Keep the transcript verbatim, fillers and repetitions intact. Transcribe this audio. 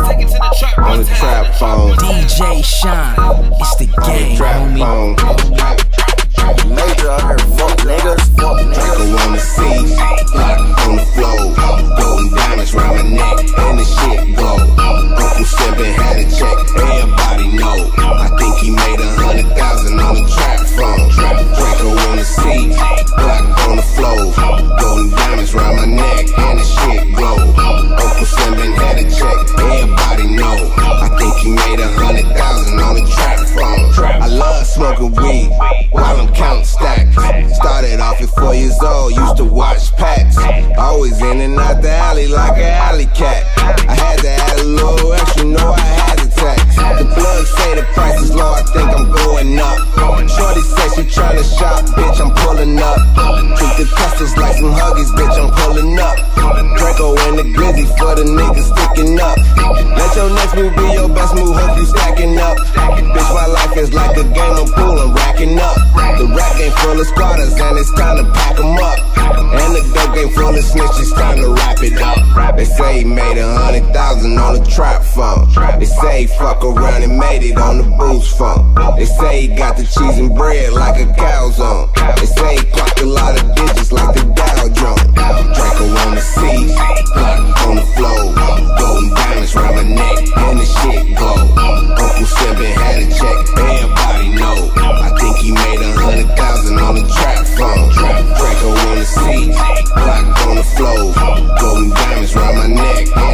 On the trap phone. D J Shine, it's the game, homie. Major out here, fuck niggas, fuck niggas. Draco on the seat, Glock on the floor, golden diamonds round my neck, and the shit go. Uncle Simpin had a check, everybody know. I think he made a hundred thousand on the trap phone. Draco on the seat, Glock on the floor, golden diamonds round my neck, and the shit go. Uncle Simpin had a check, everybody know. I think he made a hundred thousand on the trap phone. I love smoking weed while I'm counting stacks. Started off at four years old, used to watch packs. Always in and out the alley like an alley cat. I had to add a little extra, you know I had to tax. The plug say the price is low, I think I'm going up. Shorty said she tryna shop, bitch, I'm pulling up. Treat the customs like some huggies, bitch, I'm pulling up. Draco and the glizzy for the niggas sticking up. Let your next move be your best move, hope you stacking up. Bitch, my life is like a game of pool, I'm racking up. The rap game full of squatters and it's time to pack them up. And the dope game full of snitches, time to wrap it up. They say he made a hundred thousand on the trap phone. They say he fuck around and made it on the boost phone. They say he got the cheese and bread like a calzone. They say he clocked a lot of digits like the Dow Jones. Draco on the seat, Glock on the floor, golden diamonds round my neck, and the shit go. Uncle Simpin had a check, everybody know. I think he made a hundred thousand on the trap phone. Draco on the seat, Glock on the floor, golden diamonds round my neck.